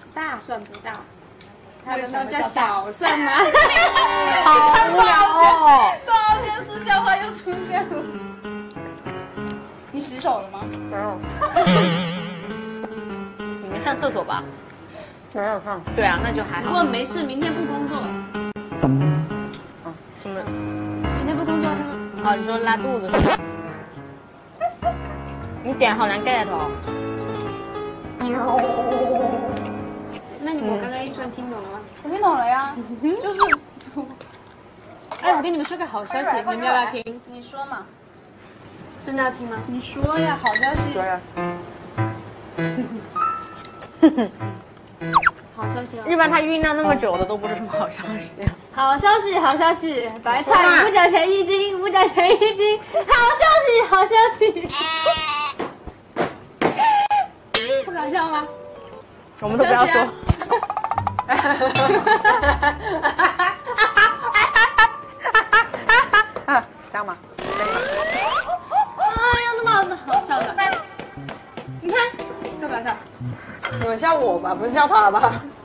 大蒜不大，它难道叫小蒜吗？ 好无聊哦！ 多少天使笑话又出现了。你洗手了吗？ 没有。你们上厕所吧？没有上。对啊，那就还好。 如果没事，明天不工作。 什么？ 明天不工作，他们。 哦，你说拉肚子是吧？你点好难 get 哦。 那我刚刚一说听懂了吗？ 我听懂了呀，就是。 哎，我跟你们说个好消息，你们要不要听？ 你说嘛。 真的要听吗？ 你说呀，好消息。 说呀。 好消息哦！ 一般它酝酿那么久的都不是什么好消息。 好消息，好消息！白菜5角钱1斤，5角钱1斤，好消息，好消息！不搞笑吗？ 我们都不要说。这样吗？ 哎呀，那么好笑的！你看，要不要笑？ 你们笑我吧，不是笑他吧？